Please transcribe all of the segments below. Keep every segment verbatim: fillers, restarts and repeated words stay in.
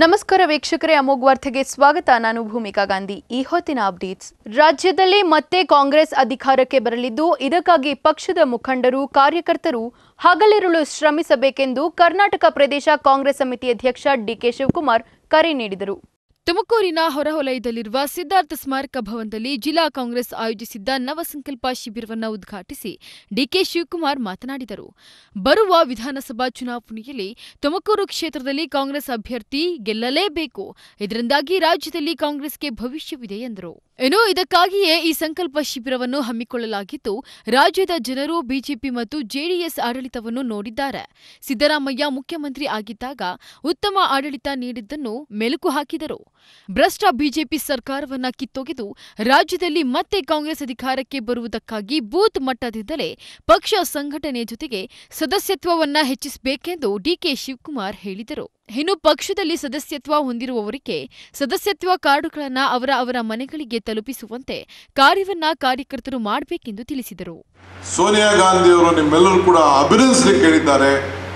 ನಮಸ್ಕಾರ ವೀಕ್ಷಕರೇ, ಅಮೋಘ ವಾರ್ತೆಗೆ ಸ್ವಾಗತ. ನಾನು ಭೂಮಿಕಾ ಗಾಂಧಿ. ಈ ಹೊತ್ತಿನ ಅಪ್ಡೇಟ್ಸ್. ರಾಜ್ಯದಲ್ಲಿ ಮತ್ತೆ ಕಾಂಗ್ರೆಸ್ ಅಧಿಕಾರಕ್ಕೆ ಬರಲಿದ್ದು, ಇದಕ್ಕಾಗಿ ಪಕ್ಷದ ಮುಖಂಡರು, ಕಾರ್ಯಕರ್ತರು ಹಗಲಿರುಳು ಶ್ರಮಿಸಬೇಕೆಂದು ಕರ್ನಾಟಕ ಪ್ರದೇಶ ಕಾಂಗ್ರೆಸ್ ಸಮಿತಿ ಅಧ್ಯಕ್ಷ ಡಿಕೆ ಶಿವಕುಮಾರ್ ಕರೆ ನೀಡಿದರು. ತುಮಕೂರಿನ ಹೊರವಲಯದಲ್ಲಿರುವ ಸಿದ್ಧಾರ್ಥ ಸ್ಮಾರಕ ಭವನದಲ್ಲಿ ಜಿಲ್ಲಾ ಕಾಂಗ್ರೆಸ್ ಆಯೋಜಿಸಿದ್ದ ನವಸಂಕಲ್ಪ ಶಿಬಿರವನ್ನು ಉದ್ಘಾಟಿಸಿ ಡಿಕೆ ಶಿವಕುಮಾರ್ ಮಾತನಾಡಿದರು. ಬರುವ ವಿಧಾನಸಭಾ ಚುನಾವಣೆಯಲ್ಲಿ ತುಮಕೂರು ಕ್ಷೇತ್ರದಲ್ಲಿ ಕಾಂಗ್ರೆಸ್ ಅಭ್ಯರ್ಥಿ ಗೆಲ್ಲಲೇಬೇಕು. ಇದರಿಂದಾಗಿ ರಾಜ್ಯದಲ್ಲಿ ಕಾಂಗ್ರೆಸ್ಗೆ ಭವಿಷ್ಯವಿದೆ ಎಂದರು. ಇನ್ನು ಇದಕ್ಕಾಗಿಯೇ ಈ ಸಂಕಲ್ಪ ಶಿಬಿರವನ್ನು ಹಮ್ಮಿಕೊಳ್ಳಲಾಗಿದ್ದು, ರಾಜ್ಯದ ಜನರು ಬಿಜೆಪಿ ಮತ್ತು ಜೆಡಿಎಸ್ ಆಡಳಿತವನ್ನು ನೋಡಿದ್ದಾರೆ. ಸಿದ್ದರಾಮಯ್ಯ ಮುಖ್ಯಮಂತ್ರಿ ಆಗಿದ್ದಾಗ ಉತ್ತಮ ಆಡಳಿತ ನೀಡಿದ್ದನ್ನು ಮೆಲುಕು ಹಾಕಿದರು. ಭ್ರಷ್ಟ ಬಿಜೆಪಿ ಸರ್ಕಾರವನ್ನ ಕಿತ್ತೊಗೆದು ರಾಜ್ಯದಲ್ಲಿ ಮತ್ತೆ ಕಾಂಗ್ರೆಸ್ ಅಧಿಕಾರಕ್ಕೆ ಬರುವುದಕ್ಕಾಗಿ ಬೂತ್ ಮಟ್ಟದಿಂದಲೇ ಪಕ್ಷ ಸಂಘಟನೆ ಜೊತೆಗೆ ಸದಸ್ಯತ್ವವನ್ನ ಹೆಚ್ಚಿಸಬೇಕೆಂದು ಡಿಕೆ ಶಿವಕುಮಾರ್ ಹೇಳಿದರು. ಇನ್ನು ಪಕ್ಷದಲ್ಲಿ ಸದಸ್ಯತ್ವ ಹೊಂದಿರುವವರಿಗೆ ಸದಸ್ಯತ್ವ ಕಾರ್ಡುಗಳನ್ನು ಅವರ ಅವರ ಮನೆಗಳಿಗೆ ತಲುಪಿಸುವಂತೆ ಕಾರ್ಯವನ್ನ ಕಾರ್ಯಕರ್ತರು ಮಾಡಬೇಕೆಂದು ತಿಳಿಸಿದರು. ಸೋನಿಯಾ ಗಾಂಧಿ ಅವರು ನಿಮ್ಮೆಲ್ಲರೂ ಕೂಡ ಅಭಿನಂದಿಸಲಿಕ್ಕೆ ಹೇಳಿದ್ದಾರೆ.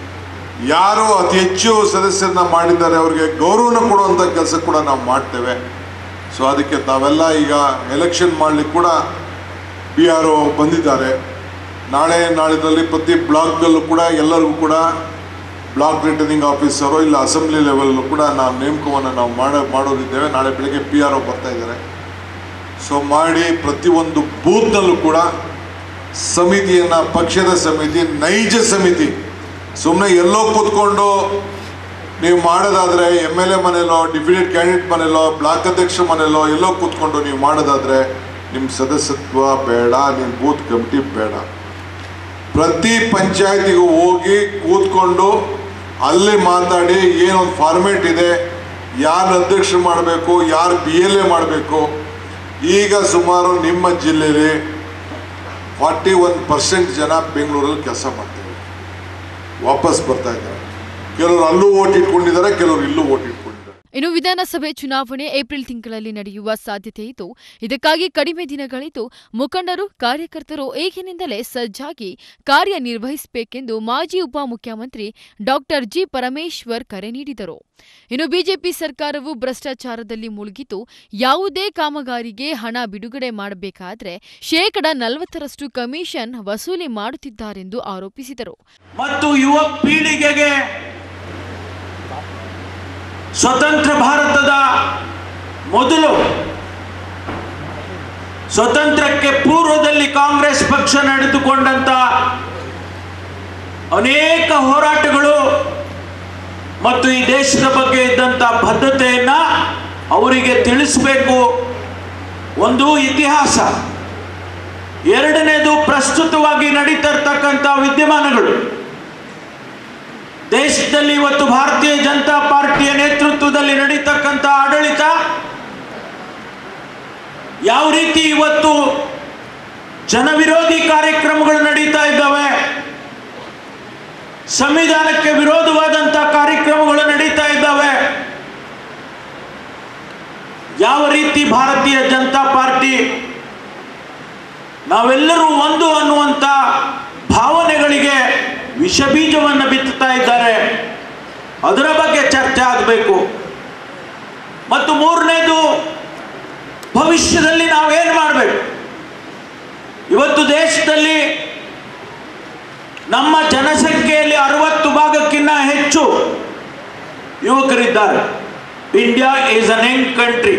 ಯಾರು ಅತಿ ಹೆಚ್ಚು ಸದಸ್ಯರನ್ನ ಮಾಡಿದ್ದಾರೆ ಅವರಿಗೆ ಗೌರವನ ಕೊಡುವಂಥ ಕೆಲಸ ಕೂಡ ನಾವು ಮಾಡ್ತೇವೆ. ಸೊ ಅದಕ್ಕೆ ತಾವೆಲ್ಲ ಈಗ ಎಲೆಕ್ಷನ್ ಮಾಡಲಿಕ್ಕೆ ಕೂಡ ಪಿ ಆರ್ ಒ ಬಂದಿದ್ದಾರೆ. ನಾಳೆ ನಾಳಿನಲ್ಲಿ ಪ್ರತಿ ಬ್ಲಾಕ್ಗಳಲ್ಲೂ ಕೂಡ ಎಲ್ಲರಿಗೂ ಕೂಡ ಬ್ಲಾಕ್ ರಿಟರ್ನಿಂಗ್ ಆಫೀಸರು ಇಲ್ಲ ಅಸೆಂಬ್ಲಿ ಲೆವೆಲ್ಲೂ ಕೂಡ ನಾವು ನೇಮಕವನ್ನು ನಾವು ಮಾಡೋ ಮಾಡೋದಿದ್ದೇವೆ. ನಾಳೆ ಬೆಳಗ್ಗೆ ಪಿ ಆರ್ ಒ ಬರ್ತಾ ಇದ್ದಾರೆ. ಸೊ ಮಾಡಿ ಪ್ರತಿಯೊಂದು ಬೂತ್ನಲ್ಲೂ ಕೂಡ ಸಮಿತಿಯನ್ನು, ಪಕ್ಷದ ಸಮಿತಿ, ನೈಜ ಸಮಿತಿ, ಸುಮ್ಮನೆ ಎಲ್ಲೋ ಕೂತ್ಕೊಂಡು ನೀವು ಮಾಡೋದಾದರೆ ಎಮ್ ಎಲ್ ಎ ಮನೆಯಲ್ಲೋ, ಡಿಪ್ಯೂಟೆಡ್ ಕ್ಯಾಂಡಿಡೇಟ್ ಮನೆಯಲ್ಲೋ, ಬ್ಲಾಕ್ ಅಧ್ಯಕ್ಷ ಮನೆಯಲ್ಲೋ ಎಲ್ಲೋ ಕೂತ್ಕೊಂಡು ನೀವು ಮಾಡೋದಾದರೆ ನಿಮ್ಮ ಸದಸ್ಯತ್ವ ಬೇಡ, ನಿಮ್ಮ ಬೂತ್ ಕಮಿಟಿ ಬೇಡ. ಪ್ರತಿ ಪಂಚಾಯತಿಗೂ ಹೋಗಿ ಕೂತ್ಕೊಂಡು ಅಲ್ಲಿ ಮಾತಾಡಿ ಏನೊಂದು ಫಾರ್ಮೇಟ್ ಇದೆ, ಯಾರು ಅಧ್ಯಕ್ಷರು ಮಾಡಬೇಕು, ಯಾರು ಬಿ ಎಲ್ ಎ ಮಾಡಬೇಕು. ಈಗ ಸುಮಾರು ನಿಮ್ಮ ಜಿಲ್ಲೆಯಲ್ಲಿ ಫಾರ್ಟಿ ಒನ್ ಪರ್ಸೆಂಟ್ ಜನ ಬೆಂಗಳೂರಲ್ಲಿ ಕೆಲಸ ಮಾಡ್ತಾರೆ, ವಾಪಸ್ ಬರ್ತಾ ಇದ್ದಾರೆ. ಕೆಲವರು ಅಲ್ಲೂ ಓಟ್ ಇಟ್ಕೊಂಡಿದ್ದಾರೆ, ಕೆಲವರು ಇಲ್ಲೂ ಓಟ್ ಇಟ್ಕೊಂಡಿದ್ದಾರೆ. ಇನ್ನು ವಿಧಾನಸಭೆ ಚುನಾವಣೆ ಏಪ್ರಿಲ್ ತಿಂಗಳಲ್ಲಿ ನಡೆಯುವ ಸಾಧ್ಯತೆ ಇದ್ದು, ಇದಕ್ಕಾಗಿ ಕಡಿಮೆ ದಿನಗಳಿದ್ದು ಮುಖಂಡರು, ಕಾರ್ಯಕರ್ತರು ಈಗಿನಿಂದಲೇ ಸಜ್ಜಾಗಿ ಕಾರ್ಯನಿರ್ವಹಿಸಬೇಕೆಂದು ಮಾಜಿ ಉಪಮುಖ್ಯಮಂತ್ರಿ ಡಾಕ್ಟರ್ ಜಿ ಪರಮೇಶ್ವರ್ ಕರೆ ನೀಡಿದರು. ಇನ್ನು ಬಿಜೆಪಿ ಸರ್ಕಾರವು ಭ್ರಷ್ಟಾಚಾರದಲ್ಲಿ ಮುಳುಗಿದ್ದು, ಯಾವುದೇ ಕಾಮಗಾರಿಗೆ ಹಣ ಬಿಡುಗಡೆ ಮಾಡಬೇಕಾದ್ರೆ ಶೇಕಡ ನಲವತ್ತರಷ್ಟು ಕಮಿಷನ್ ವಸೂಲಿ ಮಾಡುತ್ತಿದ್ದಾರೆಂದು ಆರೋಪಿಸಿದರು. ಮತ್ತು ಯುವ ಪೀಳಿಗೆಗೆ ಸ್ವತಂತ್ರ ಭಾರತದ ಮೊದಲು ಸ್ವತಂತ್ರಕ್ಕೆ ಪೂರ್ವದಲ್ಲಿ ಕಾಂಗ್ರೆಸ್ ಪಕ್ಷ ನಡೆದುಕೊಂಡಂತ ಅನೇಕ ಹೋರಾಟಗಳು ಮತ್ತು ಈ ದೇಶದ ಬಗ್ಗೆ ಇದ್ದಂಥ ಬದ್ಧತೆಯನ್ನ ಅವರಿಗೆ ತಿಳಿಸಬೇಕು. ಒಂದು ಇತಿಹಾಸ, ಎರಡನೇದು ಪ್ರಸ್ತುತವಾಗಿ ನಡೀತಾ ಇರ್ತಕ್ಕಂಥ ವಿದ್ಯಮಾನಗಳು. ದೇಶದಲ್ಲಿ ಇವತ್ತು ಭಾರತೀಯ ಜನತಾ ಪಾರ್ಟಿಯ ನೇತೃತ್ವದಲ್ಲಿ ನಡೀತಕ್ಕಂಥ ಆಡಳಿತ ಯಾವ ರೀತಿ ಇವತ್ತು ಜನವಿರೋಧಿ ಕಾರ್ಯಕ್ರಮಗಳು ನಡೀತಾ ಇದ್ದಾವೆ, ಸಂವಿಧಾನಕ್ಕೆ ವಿರೋಧವಾದಂಥ ಕಾರ್ಯಕ್ರಮಗಳು ನಡೀತಾ ಇದ್ದಾವೆ. ಯಾವ ರೀತಿ ಭಾರತೀಯ ಜನತಾ ಪಾರ್ಟಿ ನಾವೆಲ್ಲರೂ ಒಂದು ಅನ್ನುವಂಥ ಭಾವನೆಗಳಿಗೆ ವಿಷಬೀಜವನ್ನು ಬಿತ್ತುತ್ತಾ ಇದ್ದಾರೆ, ಅದರ ಬಗ್ಗೆ ಚರ್ಚೆ ಆಗಬೇಕು. ಮತ್ತು ಮೂರನೇದು, ಭವಿಷ್ಯದಲ್ಲಿ ನಾವೇನು ಮಾಡಬೇಕು. ಇವತ್ತು ದೇಶದಲ್ಲಿ ನಮ್ಮ ಜನಸಂಖ್ಯೆಯಲ್ಲಿ ಅರವತ್ತು ಭಾಗಕ್ಕಿಂತ ಹೆಚ್ಚು ಯುವಕರಿದ್ದಾರೆ. India is an young country.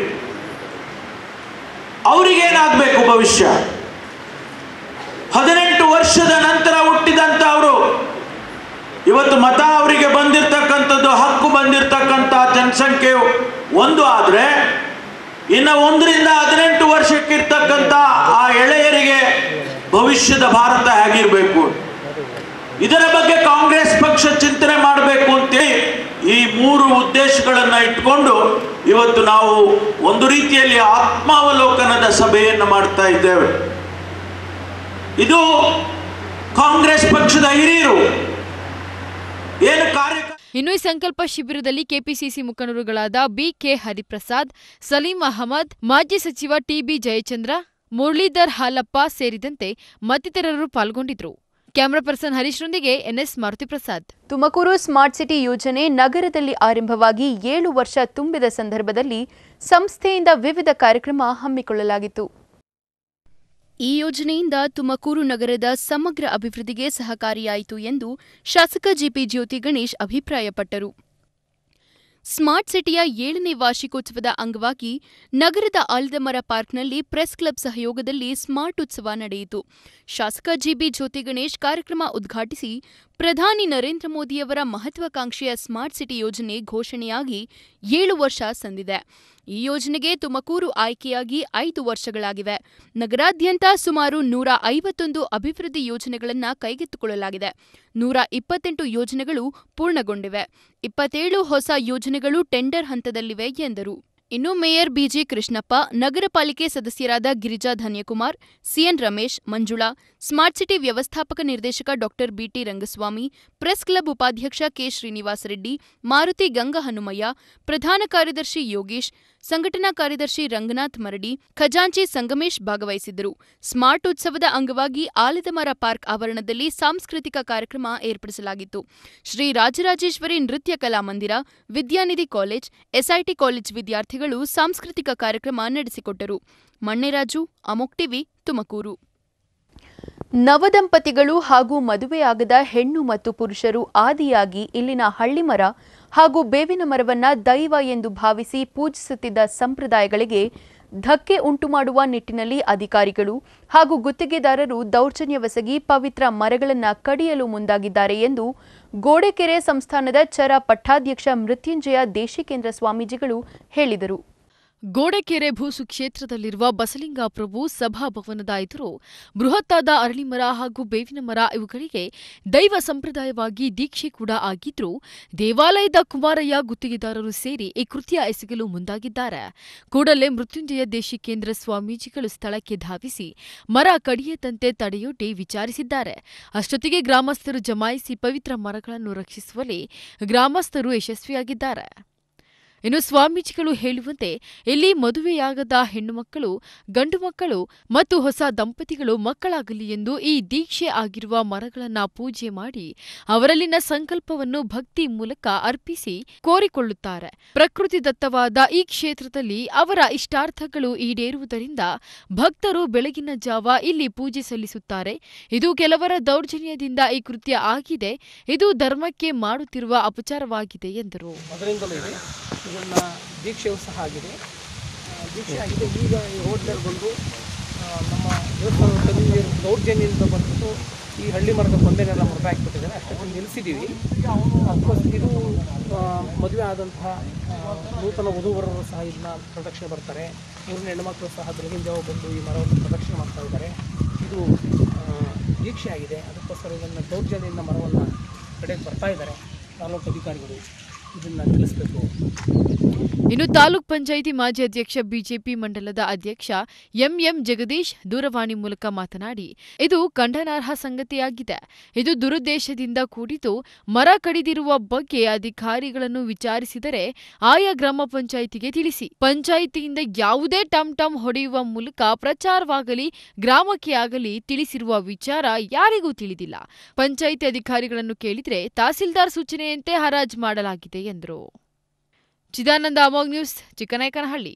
ಅವರಿಗೇನಾಗಬೇಕು ಭವಿಷ್ಯ? ಹದಿನೆಂಟು ವರ್ಷದ ನಂತರ ಹುಟ್ಟಿದಂಥವರು ಇವತ್ತು ಮತ ಅವರಿಗೆ ಬಂದಿರತಕ್ಕಂಥದ್ದು, ಹಕ್ಕು ಬಂದಿರತಕ್ಕಂಥ ಜನಸಂಖ್ಯೆಯು ಒಂದು ಆದರೆ, ಇನ್ನು ಒಂದರಿಂದ ಹದಿನೆಂಟು ವರ್ಷಕ್ಕಿರ್ತಕ್ಕಂಥ ಆ ಎಳೆಯರಿಗೆ ಭವಿಷ್ಯದ ಭಾರತ ಹೇಗಿರಬೇಕು, ಇದರ ಬಗ್ಗೆ ಕಾಂಗ್ರೆಸ್ ಪಕ್ಷ ಚಿಂತನೆ ಮಾಡಬೇಕು ಅಂತೇಳಿ ಈ ಮೂರು ಉದ್ದೇಶಗಳನ್ನು ಇಟ್ಕೊಂಡು ಇವತ್ತು ನಾವು ಒಂದು ರೀತಿಯಲ್ಲಿ ಆತ್ಮಾವಲೋಕನದ ಸಭೆಯನ್ನು ಮಾಡ್ತಾ ಇದ್ದೇವೆ. ಇದು ಕಾಂಗ್ರೆಸ್ ಪಕ್ಷದ ಹಿರಿಯರು ಏನು ಕಾರ್ಯ. ಇನ್ನು ಈ ಸಂಕಲ್ಪ ಶಿಬಿರದಲ್ಲಿ ಕೆಪಿಸಿಸಿ ಮುಖಂಡರುಗಳಾದ ಬಿಕೆ ಹರಿಪ್ರಸಾದ್, ಸಲೀಂ ಅಹಮದ್, ಮಾಜಿ ಸಚಿವ ಟಿಬಿ ಜಯಚಂದ್ರ, ಮುರಳೀಧರ್ ಹಾಲಪ್ಪ ಸೇರಿದಂತೆ ಮತ್ತಿತರರು ಪಾಲ್ಗೊಂಡಿದ್ದರು. ಕ್ಯಾಮರಾ ಪರ್ಸನ್ ಹರೀಶ್ರೊಂದಿಗೆ NS Maruti Prasad. Tumakuru smart city ಯೋಜನೆ ನಗರದಲ್ಲಿ ಆರಂಭವಾಗಿ ಏಳು ವರ್ಷ ತುಂಬಿದ ಸಂದರ್ಭದಲ್ಲಿ ಸಂಸ್ಥೆಯಿಂದ ವಿವಿಧ ಕಾರ್ಯಕ್ರಮ ಹಮ್ಮಿಕೊಳ್ಳಲಾಗಿತ್ತು. ಈ ಯೋಜನೆಯಿಂದ ತುಮಕೂರು ನಗರದ ಸಮಗ್ರ ಅಭಿವೃದ್ಧಿಗೆ ಸಹಕಾರಿಯಾಯಿತು ಎಂದು ಶಾಸಕ ಜಿಪಿ ಜ್ಯೋತಿ ಗಣೇಶ್ ಅಭಿಪ್ರಾಯಪಟ್ಟರು. ಸ್ಮಾರ್ಟ್ ಸಿಟಿಯ ಏಳನೇ ವಾರ್ಷಿಕೋತ್ಸವದ ಅಂಗವಾಗಿ ನಗರದ ಆಲದಮರ ಪಾರ್ಕ್ನಲ್ಲಿ ಪ್ರೆಸ್ ಕ್ಲಬ್ ಸಹಯೋಗದಲ್ಲಿ ಸ್ಮಾರ್ಟ್ ಉತ್ಸವ ನಡೆಯಿತು. ಶಾಸಕ ಜಿಬಿ ಜ್ಯೋತಿ ಗಣೇಶ್ ಕಾರ್ಯಕ್ರಮ ಉದ್ಘಾಟಿಸಿ ಪ್ರಧಾನಿ ನರೇಂದ್ರ ಮೋದಿಯವರ ಮಹತ್ವಾಕಾಂಕ್ಷೆಯ ಸ್ಮಾರ್ಟ್ ಸಿಟಿ ಯೋಜನೆ ಘೋಷಣೆಯಾಗಿ ಏಳು ವರ್ಷ ಸಂದಿದೆ. ಈ ಯೋಜನೆಗೆ ತುಮಕೂರು ಆಯ್ಕೆಯಾಗಿ ಐದು ವರ್ಷಗಳಾಗಿವೆ. ನಗರಾದ್ಯಂತ ಸುಮಾರು ನೂರ ಐವತ್ತೊಂದು ಅಭಿವೃದ್ಧಿ ಯೋಜನೆಗಳನ್ನು ಕೈಗೆತ್ತಿಕೊಳ್ಳಲಾಗಿದೆ. ನೂರ ಇಪ್ಪತ್ತೆಂಟು ಯೋಜನೆಗಳು ಪೂರ್ಣಗೊಂಡಿವೆ. ಇಪ್ಪತ್ತೇಳು ಹೊಸ ಯೋಜನೆಗಳು ಟೆಂಡರ್ ಹಂತದಲ್ಲಿವೆ ಎಂದರು. ಇನ್ನು ಮೇಯರ್ ಬಿಜಿ ಕೃಷ್ಣಪ್ಪ, ನಗರ ಪಾಲಿಕೆ ಸದಸ್ಯರಾದ Girija Dhanyakumar, CN Ramesh, Manjula, smart city ವ್ಯವಸ್ಥಾಪಕ ನಿರ್ದೇಶಕ doctor BT Rangaswamy, press club ಉಪಾಧ್ಯಕ್ಷ ಕೆ ಶ್ರೀನಿವಾಸ ರೆಡ್ಡಿ, ಮಾರುತಿ ಗಂಗಹನುಮಯ್ಯ, ಪ್ರಧಾನ ಕಾರ್ಯದರ್ಶಿ ಯೋಗೇಶ್, ಸಂಘಟನಾ ಕಾರ್ಯದರ್ಶಿ ರಂಗನಾಥ್ ಮರಡಿ, ಖಜಾಂಚಿ ಸಂಗಮೇಶ್ ಭಾಗವಹಿಸಿದ್ದರು. ಸ್ಮಾರ್ಟ್ ಉತ್ಸವದ ಅಂಗವಾಗಿ ಆಲದಮರ ಪಾರ್ಕ್ ಆವರಣದಲ್ಲಿ ಸಾಂಸ್ಕೃತಿಕ ಕಾರ್ಯಕ್ರಮ ಏರ್ಪಡಿಸಲಾಗಿತ್ತು. ಶ್ರೀ ರಾಜರಾಜೇಶ್ವರಿ ನೃತ್ಯ ಕಲಾ ಮಂದಿರ, ವಿದ್ಯಾನಿಧಿ ಕಾಲೇಜ್, ಎಸ್ಐಟಿ ಕಾಲೇಜ್ ವಿದ್ಯಾರ್ಥಿಗಳು ಸಾಂಸ್ಕೃತಿಕ ಕಾರ್ಯಕ್ರಮ ನಡೆಸಿಕೊಟ್ಟರು. ಮಣ್ಣೆರಾಜು, ಅಮೋಕ್ ಟಿವಿ, ತುಮಕೂರು. ನವದಂಪತಿಗಳು ಹಾಗೂ ಮದುವೆಯಾಗದ ಹೆಣ್ಣು ಮತ್ತು ಪುರುಷರು ಆದಿಯಾಗಿ ಇಲ್ಲಿನ ಹಳ್ಳಿಮರ ಹಾಗೂ ಬೇವಿನ ಮರವನ್ನ ದೈವ ಎಂದು ಭಾವಿಸಿ ಪೂಜಿಸುತ್ತಿದ್ದ ಸಂಪ್ರದಾಯಗಳಿಗೆ ಧಕ್ಕೆ ಉಂಟುಮಾಡುವ ನಿಟ್ಟಿನಲ್ಲಿ ಅಧಿಕಾರಿಗಳು ಹಾಗೂ ಗುತ್ತಿಗೆದಾರರು ದೌರ್ಜನ್ಯವೆಸಗಿ ಪವಿತ್ರ ಮರಗಳನ್ನು ಕಡಿಯಲು ಮುಂದಾಗಿದ್ದಾರೆ ಎಂದು ಗೋಡೆಕೆರೆ ಸಂಸ್ಥಾನದ ಚರ ಪಟ್ಟಾಧ್ಯಕ್ಷ ಮೃತ್ಯುಂಜಯ ದೇಶಿಕೇಂದ್ರ ಸ್ವಾಮೀಜಿಗಳು ಹೇಳಿದರು. ಗೋಡೆಕೆರೆ ಭೂಸು ಕ್ಷೇತ್ರದಲ್ಲಿರುವ ಬಸಲಿಂಗಾಪುರವು ಸಭಾಭವನದ ಎದುರು ಬೃಹತ್ತಾದ ಅರಳಿಮರ ಹಾಗೂ ಬೇವಿನ ಮರ ಇವುಗಳಿಗೆ ದೈವ ಸಂಪ್ರದಾಯವಾಗಿ ದೀಕ್ಷೆ ಕೂಡ ಆಗಿದ್ರೂ ದೇವಾಲಯದ ಕುಮಾರಯ್ಯ ಗುತ್ತಿಗೆದಾರರು ಸೇರಿ ಈ ಕೃತ್ಯ ಎಸಗಲು ಮುಂದಾಗಿದ್ದಾರೆ. ಕೂಡಲೇ ಮೃತ್ಯುಂಜಯ ದೇಶಿಕೇಂದ್ರ ಸ್ವಾಮೀಜಿಗಳು ಸ್ಥಳಕ್ಕೆ ಧಾವಿಸಿ ಮರ ಕಡಿಯದಂತೆ ತಡೆಯೊಡ್ಡಿ ವಿಚಾರಿಸಿದ್ದಾರೆ. ಅಷ್ಟೊತ್ತಿಗೆ ಗ್ರಾಮಸ್ಥರು ಜಮಾಯಿಸಿ ಪವಿತ್ರ ಮರಗಳನ್ನು ರಕ್ಷಿಸುವಲ್ಲಿ ಗ್ರಾಮಸ್ಥರು ಯಶಸ್ವಿಯಾಗಿದ್ದಾರೆ. ಇನ್ನು ಸ್ವಾಮೀಜಿಗಳು ಹೇಳುವಂತೆ ಇಲ್ಲಿ ಮದುವೆಯಾಗದ ಹೆಣ್ಣು ಮಕ್ಕಳು, ಗಂಡು ಮಕ್ಕಳು ಮತ್ತು ಹೊಸ ದಂಪತಿಗಳು ಮಕ್ಕಳಾಗಲಿ ಎಂದು ಈ ದೀಕ್ಷೆ ಆಗಿರುವ ಮರಗಳನ್ನು ಪೂಜೆ ಮಾಡಿ ಅವರಲ್ಲಿನ ಸಂಕಲ್ಪವನ್ನು ಭಕ್ತಿ ಮೂಲಕ ಅರ್ಪಿಸಿ ಕೋರಿಕೊಳ್ಳುತ್ತಾರೆ. ಪ್ರಕೃತಿ ದತ್ತವಾದ ಈ ಕ್ಷೇತ್ರದಲ್ಲಿ ಅವರ ಇಷ್ಟಾರ್ಥಗಳು ಈಡೇರುವುದರಿಂದ ಭಕ್ತರು ಬೆಳಗಿನ ಜಾವ ಇಲ್ಲಿ ಪೂಜೆ ಸಲ್ಲಿಸುತ್ತಾರೆ. ಇದು ಕೆಲವರ ದೌರ್ಜನ್ಯದಿಂದ ಈ ಕೃತ್ಯ ಆಗಿದೆ. ಇದು ಧರ್ಮಕ್ಕೆ ಮಾಡುತ್ತಿರುವ ಅಪಚಾರವಾಗಿದೆ ಎಂದರು. ಇದನ್ನು ದೀಕ್ಷೆಯೂ ಸಹ ಆಗಿದೆ ದೀಕ್ಷೆ ಆಗಿದೆ ಈಗ ಈ ರೋಡ್ನಲ್ಲಿ ಬಂದು ನಮ್ಮ ದೇವಸ್ಥಾನದ ದೌರ್ಜನ್ಯದಿಂದ ಬಂದ್ಬಿಟ್ಟು ಈ ಹಳ್ಳಿ ಮರದ ಕೊಂಬೆನೆಲ್ಲ ಹೊರಗೆ ಹಾಕಿಬಿಟ್ಟಿದ್ದಾರೆ. ಅಷ್ಟೊಂದು ನಿಲ್ಲಿಸಿದ್ದೀವಿ. ಅಫ್ಕೋರ್ಸ್ ಇದು ಮದುವೆ ಆದಂತಹ ನೂತನ ವಧುವರರು ಸಹ ಇದನ್ನ ಪ್ರದಕ್ಷಿಣೆ ಬರ್ತಾರೆ. ಊರಿನ ಹೆಣ್ಣುಮಕ್ಕಳು ಸಹ ಬೆಳಗಿನ ಜಾವ ಬಂದು ಈ ಮರವನ್ನು ಪ್ರದಕ್ಷಿಣೆ ಮಾಡ್ತಾ ಇದ್ದಾರೆ. ಇದು ದೀಕ್ಷೆ ಆಗಿದೆ. ಅದಕ್ಕೋಸ್ಕರ ಇದನ್ನು ದೌರ್ಜನ್ಯದಿಂದ ಮರವನ್ನು ಕಡೆಗೆ ಬರ್ತಾ ಇದ್ದಾರೆ ತಾಲೂಕು ಅಧಿಕಾರಿಗಳು. ಇದನ್ನು ತಿಳಿಸಬೇಕು. ಇನ್ನು ತಾಲೂಕ್ ಪಂಚಾಯಿತಿ ಮಾಜಿ ಅಧ್ಯಕ್ಷ ಬಿಜೆಪಿ ಮಂಡಲದ ಅಧ್ಯಕ್ಷ ಎಂಎಂ ಜಗದೀಶ್ ದೂರವಾಣಿ ಮೂಲಕ ಮಾತನಾಡಿ, ಇದು ಖಂಡನಾರ್ಹ ಸಂಗತಿಯಾಗಿದೆ. ಇದು ದುರುದ್ದೇಶದಿಂದ ಕೂಡಿದ್ದು ಮರ ಕಡಿದಿರುವ ಬಗ್ಗೆ ಅಧಿಕಾರಿಗಳನ್ನು ವಿಚಾರಿಸಿದರೆ ಆಯಾ ಗ್ರಾಮ ಪಂಚಾಯಿತಿಗೆ ತಿಳಿಸಿ. ಪಂಚಾಯಿತಿಯಿಂದ ಯಾವುದೇ ಟಮ್ ಟಮ್ ಹೊಡೆಯುವ ಮೂಲಕ ಪ್ರಚಾರವಾಗಲಿ ಗ್ರಾಮಕ್ಕೆ ಆಗಲಿ ತಿಳಿಸಿರುವ ವಿಚಾರ ಯಾರಿಗೂ ತಿಳಿದಿಲ್ಲ. ಪಂಚಾಯಿತಿ ಅಧಿಕಾರಿಗಳನ್ನು ಕೇಳಿದರೆ ತಹಸೀಲ್ದಾರ್ ಸೂಚನೆಯಂತೆ ಹರಾಜು ಮಾಡಲಾಗಿದೆ ಎಂದರು. ಚಿದಾನಂದ, ಅಮೋಘ್ ನ್ಯೂಸ್, ಚಿಕ್ಕನಾಯಕನಹಳ್ಳಿ.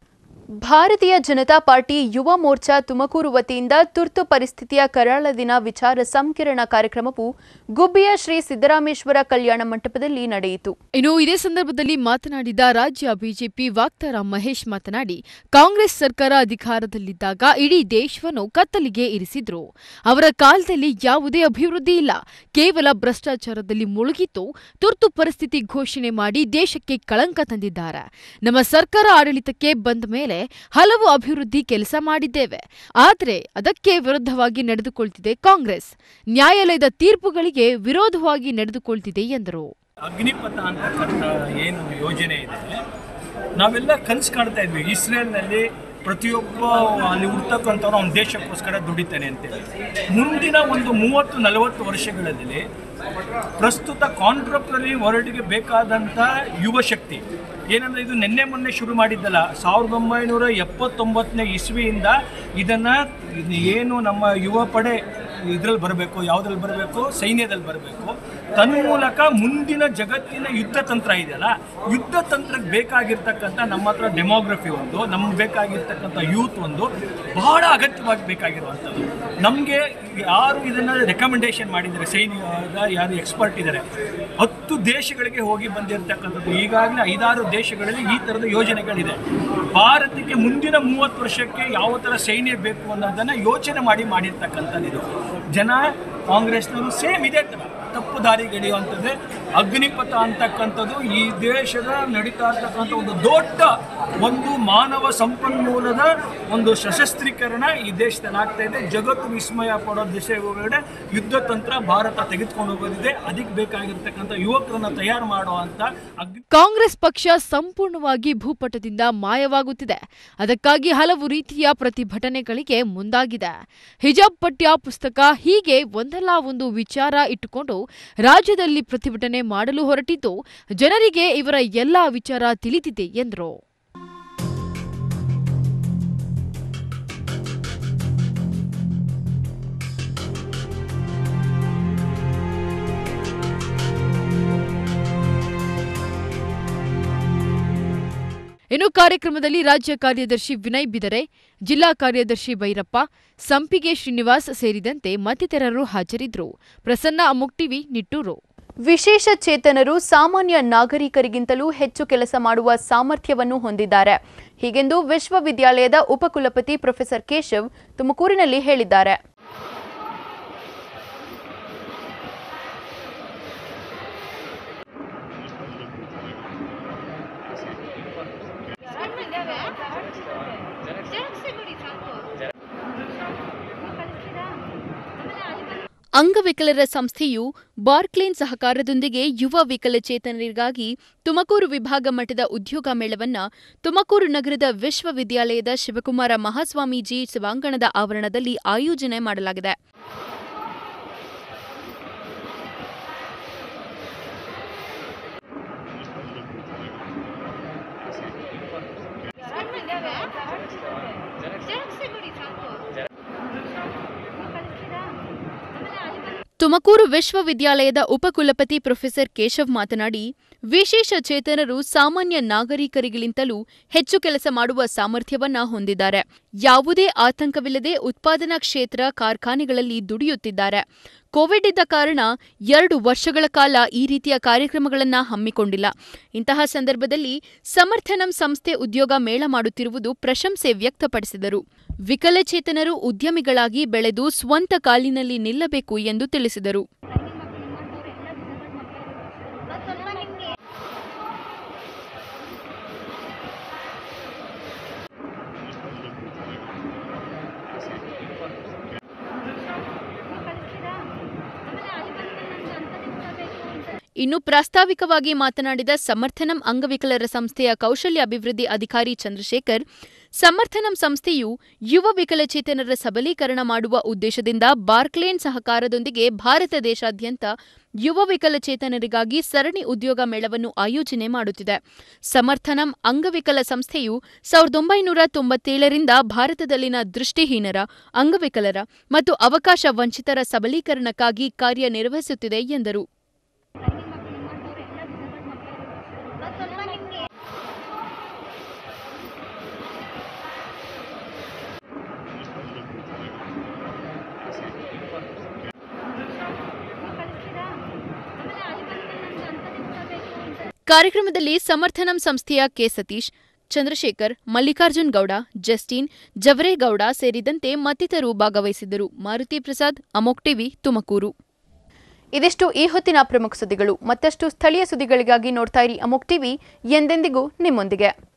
ಭಾರತೀಯ ಜನತಾ ಪಾರ್ಟಿ ಯುವ ಮೋರ್ಚಾ ತುಮಕೂರು ವತಿಯಿಂದ ತುರ್ತು ಪರಿಸ್ಥಿತಿಯ ಕರಾಳ ದಿನ ವಿಚಾರ ಸಂಕಿರಣ ಕಾರ್ಯಕ್ರಮವು ಗುಬ್ಬಿಯ ಶ್ರೀ ಸಿದ್ದರಾಮೇಶ್ವರ ಕಲ್ಯಾಣ ಮಂಟಪದಲ್ಲಿ ನಡೆಯಿತು. ಇನ್ನು ಇದೇ ಸಂದರ್ಭದಲ್ಲಿ ಮಾತನಾಡಿದ ರಾಜ್ಯ ಬಿಜೆಪಿ ವಕ್ತಾರ ಮಹೇಶ್ ಮಾತನಾಡಿ, ಕಾಂಗ್ರೆಸ್ ಸರ್ಕಾರ ಅಧಿಕಾರದಲ್ಲಿದ್ದಾಗ ಇಡೀ ದೇಶವನ್ನು ಕತ್ತಲಿಗೆ ಇರಿಸಿದ್ರು. ಅವರ ಕಾಲದಲ್ಲಿ ಯಾವುದೇ ಅಭಿವೃದ್ಧಿ ಇಲ್ಲ, ಕೇವಲ ಭ್ರಷ್ಟಾಚಾರದಲ್ಲಿ ಮುಳುಗಿತ್ತು. ತುರ್ತು ಪರಿಸ್ಥಿತಿ ಘೋಷಣೆ ಮಾಡಿ ದೇಶಕ್ಕೆ ಕಳಂಕ ತಂದಿದ್ದಾರೆ. ನಮ್ಮ ಸರ್ಕಾರ ಆಡಳಿತಕ್ಕೆ ಬಂದ ಮೇಲೆ ಹಲವು ಅಭಿವೃದ್ಧಿ ಕೆಲಸ ಮಾಡಿದ್ದೇವೆ. ಆದರೆ ಅದಕ್ಕೆ ವಿರುದ್ಧವಾಗಿ ನಡೆದುಕೊಳ್ತಿದೆ ಕಾಂಗ್ರೆಸ್. ನ್ಯಾಯಾಲಯದ ತೀರ್ಪುಗಳಿಗೆ ವಿರೋಧವಾಗಿ ನಡೆದುಕೊಳ್ತಿದೆ ಎಂದರು. ಅಗ್ನಿಪಥ ಅಂತಕ್ಕಂಥ ಏನು ಯೋಜನೆ ಇದೆ, ನಾವೆಲ್ಲ ಕನಸು ಕಾಣ್ತಾ ಇದ್ವಿ. ಇಸ್ರೇಲ್ನಲ್ಲಿ ಪ್ರತಿಯೊಬ್ಬ ಅಲ್ಲಿ ಹುಡ್ತಕ್ಕಂಥವ್ರು ಅವನ ದೇಶಕ್ಕೋಸ್ಕರ ದುಡಿತಾನೆ ಅಂತೇಳಿ. ಮುಂದಿನ ಒಂದು ಮೂವತ್ತು ನಲವತ್ತು ವರ್ಷಗಳಲ್ಲಿ ಪ್ರಸ್ತುತ ಕಾಂಟ್ರಪ್ರರಿ ವರ್ಲ್ಡ್ಗೆ ಬೇಕಾದಂಥ ಯುವ ಶಕ್ತಿ ಏನಂದರೆ, ಇದು ನಿನ್ನೆ ಮೊನ್ನೆ ಶುರು ಮಾಡಿದ್ದಲ್ಲ. ಸಾವಿರದ ಒಂಬೈನೂರ ಎಪ್ಪತ್ತೊಂಬತ್ತನೇ ಇಸ್ವಿಯಿಂದ ಇದನ್ನು ಏನು ನಮ್ಮ ಯುವ ಪಡೆ ಇದರಲ್ಲಿ ಬರಬೇಕು, ಯಾವುದ್ರಲ್ಲಿ ಬರಬೇಕು, ಸೈನ್ಯದಲ್ಲಿ ಬರಬೇಕು. ತನ್ಮೂಲಕ ಮುಂದಿನ ಜಗತ್ತಿನ ಯುದ್ಧ ತಂತ್ರ ಇದೆಯಲ್ಲ, ಯುದ್ಧ ತಂತ್ರಕ್ಕೆ ಬೇಕಾಗಿರ್ತಕ್ಕಂಥ ನಮ್ಮ ಹತ್ರ ಡೆಮೋಗ್ರಫಿ ಒಂದು, ನಮ್ಗೆ ಬೇಕಾಗಿರ್ತಕ್ಕಂಥ ಯೂತ್ ಒಂದು ಬಹಳ ಅಗತ್ಯವಾಗಿ ಬೇಕಾಗಿರುವಂಥದ್ದು. ನಮಗೆ ಯಾರು ಇದನ್ನು ರೆಕಮೆಂಡೇಶನ್ ಮಾಡಿದ್ದಾರೆ, ಸೈನ್ಯದ ಯಾರು ಎಕ್ಸ್ಪರ್ಟ್ ಇದ್ದಾರೆ, ಹತ್ತು ದೇಶಗಳಿಗೆ ಹೋಗಿ ಬಂದಿರತಕ್ಕಂಥದ್ದು. ಈಗಾಗಲೇ ಐದಾರು ದೇಶಗಳಲ್ಲಿ ಈ ಥರದ ಯೋಜನೆಗಳಿದೆ. ಭಾರತಕ್ಕೆ ಮುಂದಿನ ಮೂವತ್ತು ವರ್ಷಕ್ಕೆ ಯಾವ ಥರ ಸೈನ್ಯ ಬೇಕು ಅನ್ನೋದನ್ನು ಯೋಚನೆ ಮಾಡಿ ಮಾಡಿರ್ತಕ್ಕಂಥದ್ದು. ಜನ ಕಾಂಗ್ರೆಸ್ನವರು ಸೇಮ್ ಇದೇ ಥರ ತಪ್ಪು ದಾರಿಗೆಳೆಯುವಂಥದ್ದೇ ಅಗ್ನಿಪಥ ಅಂತಕ್ಕಂಥದ್ದು ಈ ದೇಶದ ನಡೀತಾ ಇರ್ತಕ್ಕಂಥ ಒಂದು ದೊಡ್ಡ ಒಂದು ಮಾನವ ಸಂಪನ್ಮೂಲದ ಒಂದು ಸಶಸ್ತ್ರೀಕರಣ ಈ ದೇಶದಲ್ಲಿ ಆಗ್ತಾ ಇದೆ. ಜಗತ್ತು ವಿಸ್ಮಯ ಪಡೋ ದಿಶೆಗಳಡೆ ಯುದ್ಧ ತಂತ್ರ ಭಾರತ ತೆಗೆದುಕೊಂಡು ಹೋಗೋದಿದೆ. ಅದಕ್ಕೆ ಬೇಕಾಗಿರ್ತಕ್ಕಂಥ ಯುವಕರನ್ನ ತಯಾರು ಮಾಡುವಂತ ಅಗ್ನಿ ಕಾಂಗ್ರೆಸ್ ಪಕ್ಷ ಸಂಪೂರ್ಣವಾಗಿ ಭೂಪಟದಿಂದ ಮಾಯವಾಗುತ್ತಿದೆ. ಅದಕ್ಕಾಗಿ ಹಲವು ರೀತಿಯ ಪ್ರತಿಭಟನೆಗಳಿಗೆ ಮುಂದಾಗಿದೆ. ಹಿಜಾಬ್ ಪಠ್ಯ ಪುಸ್ತಕ ಹೀಗೆ ಒಂದಲ್ಲ ಒಂದು ವಿಚಾರ ಇಟ್ಟುಕೊಂಡು ರಾಜ್ಯದಲ್ಲಿ ಪ್ರತಿಭಟನೆ ಮಾಡಲು ಹೊರಟಿದ್ದು ಜನರಿಗೆ ಇವರ ಎಲ್ಲಾ ವಿಚಾರ ತಿಳಿದಿದೆ ಎಂದರು. ಇನ್ನು ಕಾರ್ಯಕ್ರಮದಲ್ಲಿ ರಾಜ್ಯ ಕಾರ್ಯದರ್ಶಿ ವಿನಯ್ ಬಿದರೆ, ಜಿಲ್ಲಾ ಕಾರ್ಯದರ್ಶಿ ಭೈರಪ್ಪ, ಸಂಪಿಗೆ ಶ್ರೀನಿವಾಸ್ ಸೇರಿದಂತೆ ಮತ್ತಿತರರು ಹಾಜರಿದ್ದರು. ಪ್ರಸನ್ನ ಅಮೋಕ್ ಟಿವಿ, ನಿಟ್ಟೂರು. ವಿಶೇಷ ಚೇತನರು ಸಾಮಾನ್ಯ ನಾಗರಿಕರಿಗಿಂತಲೂ ಹೆಚ್ಚು ಕೆಲಸ ಮಾಡುವ ಸಾಮರ್ಥ್ಯವನ್ನು ಹೊಂದಿದ್ದಾರೆ. ಹೀಗೆಂದು ವಿಶ್ವವಿದ್ಯಾಲಯದ ಉಪಕುಲಪತಿ ಪ್ರೊಫೆಸರ್ ಕೇಶವ್ ತುಮಕೂರಿನಲ್ಲಿ ಹೇಳಿದ್ದಾರೆ. ಅಂಗವಿಕಲರ ಸಂಸ್ಥೆಯು ಬಾರ್ಕ್ಲೇನ್ ಸಹಕಾರದೊಂದಿಗೆ ಯುವ ವಿಕಲಚೇತನರಿಗಾಗಿ ತುಮಕೂರು ವಿಭಾಗ ಮಟ್ಟದ ಉದ್ಯೋಗ ಮೇಳವನ್ನು ತುಮಕೂರು ನಗರದ ವಿಶ್ವವಿದ್ಯಾಲಯದ ಶಿವಕುಮಾರ ಮಹಾಸ್ವಾಮೀಜಿ ಸಭಾಂಗಣದ ಆವರಣದಲ್ಲಿ ಆಯೋಜನೆ ಮಾಡಲಾಗಿದೆ. ತುಮಕೂರು ವಿಶ್ವವಿದ್ಯಾಲಯದ ಉಪಕುಲಪತಿ ಪ್ರೊಫೆಸರ್ ಕೇಶವ್ ಮಾತನಾಡಿ, ವಿಶೇಷ ಚೇತನರು ಸಾಮಾನ್ಯ ನಾಗರಿಕರಿಗಿಂತಲೂ ಹೆಚ್ಚು ಕೆಲಸ ಮಾಡುವ ಸಾಮರ್ಥ್ಯವನ್ನ ಹೊಂದಿದ್ದಾರೆ. ಯಾವುದೇ ಆತಂಕವಿಲ್ಲದೆ ಉತ್ಪಾದನಾ ಕ್ಷೇತ್ರ ಕಾರ್ಖಾನೆಗಳಲ್ಲಿ ದುಡಿಯುತ್ತಿದ್ದಾರೆ. ಕೋವಿಡ್ ಇದ್ದ ಕಾರಣ ಎರಡು ವರ್ಷಗಳ ಕಾಲ ಈ ರೀತಿಯ ಕಾರ್ಯಕ್ರಮಗಳನ್ನು ಹಮ್ಮಿಕೊಂಡಿಲ್ಲ. ಇಂತಹ ಸಂದರ್ಭದಲ್ಲಿ ಸಮರ್ಥನಂ ಸಂಸ್ಥೆ ಉದ್ಯೋಗ ಮೇಳ ಮಾಡುತ್ತಿರುವುದು ಪ್ರಶಂಸೆ ವ್ಯಕ್ತಪಡಿಸಿದರು. ವಿಕಲಚೇತನರು ಉದ್ಯಮಿಗಳಾಗಿ ಬೆಳೆದು ಸ್ವಂತ ಕಾಲಿನಲ್ಲಿ ನಿಲ್ಲಬೇಕು ಎಂದು ತಿಳಿಸಿದರು. ಇನ್ನು ಪ್ರಾಸ್ತಾವಿಕವಾಗಿ ಮಾತನಾಡಿದ ಸಮರ್ಥನಂ ಅಂಗವಿಕಲರ ಸಂಸ್ಥೆಯ ಕೌಶಲ್ಯ ಅಭಿವೃದ್ಧಿ ಅಧಿಕಾರಿ ಚಂದ್ರಶೇಖರ್, ಸಮರ್ಥನಂ ಸಂಸ್ಥೆಯು ಯುವ ವಿಕಲಚೇತನರ ಸಬಲೀಕರಣ ಮಾಡುವ ಉದ್ದೇಶದಿಂದ ಬಾರ್ಕ್ಲೇನ್ ಸಹಕಾರದೊಂದಿಗೆ ಭಾರತ ದೇಶಾದ್ಯಂತ ಯುವ ವಿಕಲಚೇತನರಿಗಾಗಿ ಸರಣಿ ಉದ್ಯೋಗ ಮೇಳವನ್ನು ಆಯೋಜನೆ ಮಾಡುತ್ತಿದೆ. ಸಮರ್ಥನಂ ಅಂಗವಿಕಲ ಸಂಸ್ಥೆಯು ಸಾವಿರದ ಒಂಬೈನೂರ ತೊಂಬತ್ತೇಳರಿಂದ ಭಾರತದಲ್ಲಿನ ದೃಷ್ಟಿಹೀನರ, ಅಂಗವಿಕಲರ ಮತ್ತು ಅವಕಾಶ ವಂಚಿತರ ಸಬಲೀಕರಣಕ್ಕಾಗಿ ಕಾರ್ಯನಿರ್ವಹಿಸುತ್ತಿದೆ ಎಂದರು. ಕಾರ್ಯಕ್ರಮದಲ್ಲಿ ಸಮರ್ಥನಂ ಸಂಸ್ಥೆಯ ಕೆ ಸತೀಶ್, ಚಂದ್ರಶೇಖರ್, ಮಲ್ಲಿಕಾರ್ಜುನ್ ಗೌಡ, ಜಸ್ಟಿನ್, ಜವರೇಗೌಡ ಸೇರಿದಂತೆ ಮತ್ತಿತರರು ಭಾಗವಹಿಸಿದ್ದರು. ಮಾರುತಿ ಪ್ರಸಾದ್, ಅಮೋಕ್ ಟಿವಿ, ತುಮಕೂರು. ಇದಿಷ್ಟು ಈ ಹೊತ್ತಿನ ಪ್ರಮುಖ ಸುದ್ದಿಗಳು. ಮತ್ತಷ್ಟು ಸ್ಥಳೀಯ ಸುದ್ದಿಗಳಿಗಾಗಿ ನೋಡ್ತಾ ಇರಿ ಅಮೋಕ್ ಟಿವಿ, ಎಂದೆಂದಿಗೂ ನಿಮ್ಮೊಂದಿಗೆ.